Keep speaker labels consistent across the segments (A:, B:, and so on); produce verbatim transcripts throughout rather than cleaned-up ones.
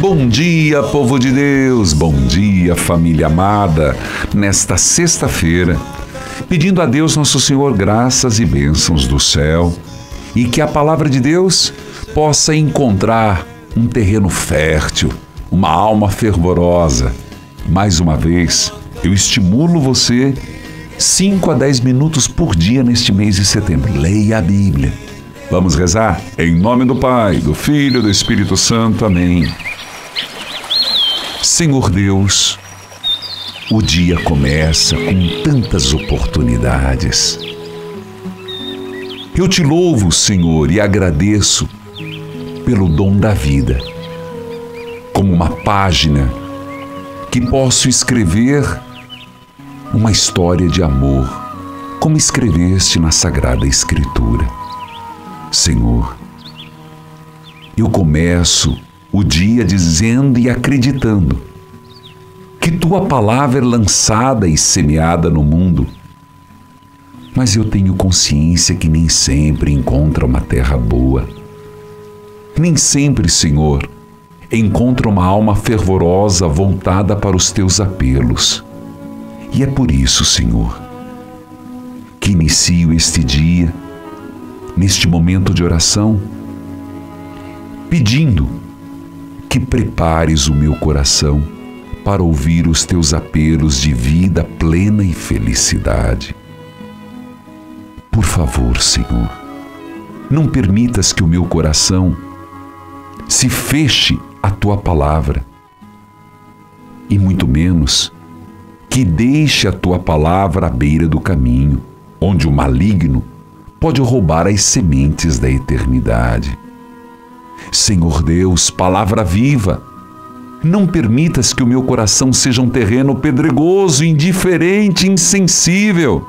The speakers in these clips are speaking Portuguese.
A: Bom dia, povo de Deus, bom dia, família amada, nesta sexta-feira, pedindo a Deus Nosso Senhor graças e bênçãos do céu e que a palavra de Deus possa encontrar um terreno fértil, uma alma fervorosa. Mais uma vez, eu estimulo você cinco a dez minutos por dia neste mês de setembro. Leia a Bíblia. Vamos rezar? Em nome do Pai, do Filho e do Espírito Santo. Amém. Senhor Deus, o dia começa com tantas oportunidades. Eu te louvo, Senhor, e agradeço pelo dom da vida, como uma página que posso escrever uma história de amor, como escreveste na Sagrada Escritura. Senhor, eu começo o dia dizendo e acreditando que tua palavra é lançada e semeada no mundo, mas eu tenho consciência que nem sempre encontra uma terra boa. Nem sempre, Senhor, encontra uma alma fervorosa voltada para os teus apelos. E é por isso, Senhor, que inicio este dia, neste momento de oração, pedindo que prepares o meu coração para ouvir os teus apelos de vida plena e felicidade. Por favor, Senhor, não permitas que o meu coração se feche à tua palavra, e muito menos que deixe a tua palavra à beira do caminho, onde o maligno pode roubar as sementes da eternidade. Senhor Deus, palavra viva, não permitas que o meu coração seja um terreno pedregoso, indiferente, insensível,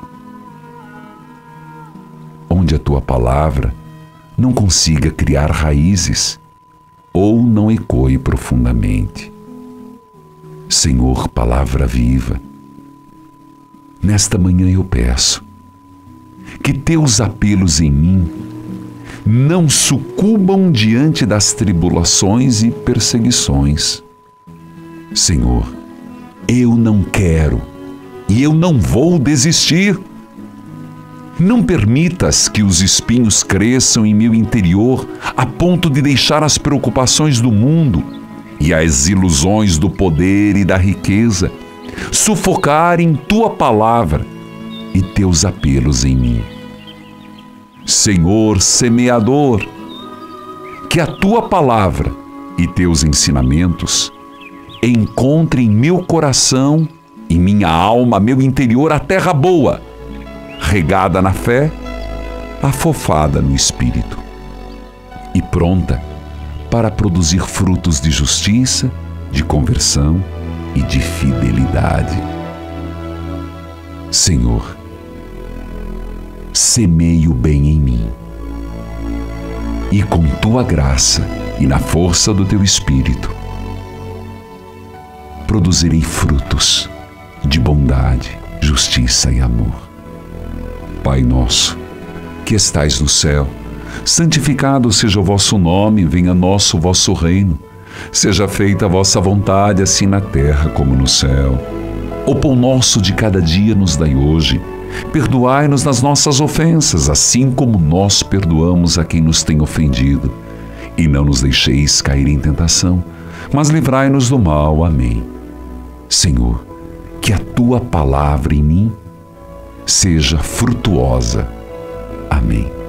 A: onde a tua palavra não consiga criar raízes ou não ecoe profundamente. Senhor, palavra viva, nesta manhã eu peço que teus apelos em mim não sucumbam diante das tribulações e perseguições. Senhor, eu não quero e eu não vou desistir. Não permitas que os espinhos cresçam em meu interior a ponto de deixar as preocupações do mundo e as ilusões do poder e da riqueza sufocarem tua palavra e teus apelos em mim. Senhor semeador, que a tua palavra e teus ensinamentos encontrem em meu coração, em minha alma, meu interior, a terra boa, regada na fé, afofada no Espírito e pronta para produzir frutos de justiça, de conversão e de fidelidade. Senhor, semeie o bem em mim e com tua graça e na força do teu Espírito produzirei frutos de bondade, justiça e amor. Pai nosso, que estais no céu, santificado seja o vosso nome, venha nosso vosso reino. Seja feita a vossa vontade, assim na terra como no céu. O pão nosso de cada dia nos dai hoje. Perdoai-nos nas nossas ofensas, assim como nós perdoamos a quem nos tem ofendido. E não nos deixeis cair em tentação, mas livrai-nos do mal. Amém. Senhor, que a tua palavra em mim seja frutuosa. Amém.